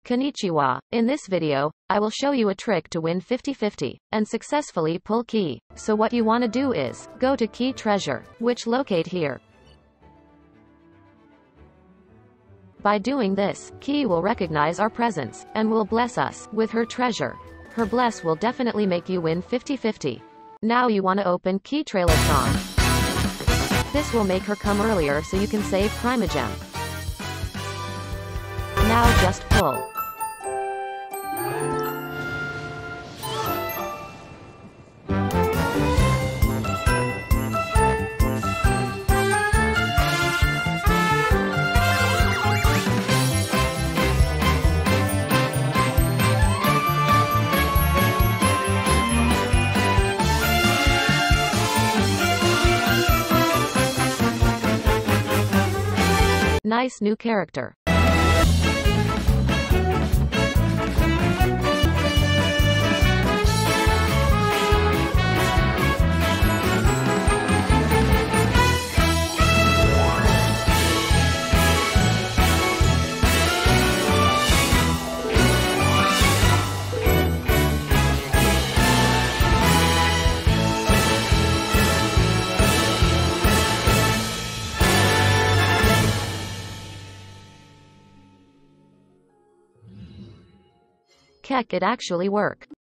Konnichiwa. In this video, I will show you a trick to win 50-50 and successfully pull Klee. So what you want to do is, go to Klee Treasure, which locate here. By doing this, Klee will recognize our presence, and will bless us with her treasure. Her bless will definitely make you win 50-50. Now you want to open Klee Trailer Song. This will make her come earlier so you can save Primagem. Now just pull. Nice new character. Heck, it actually worked.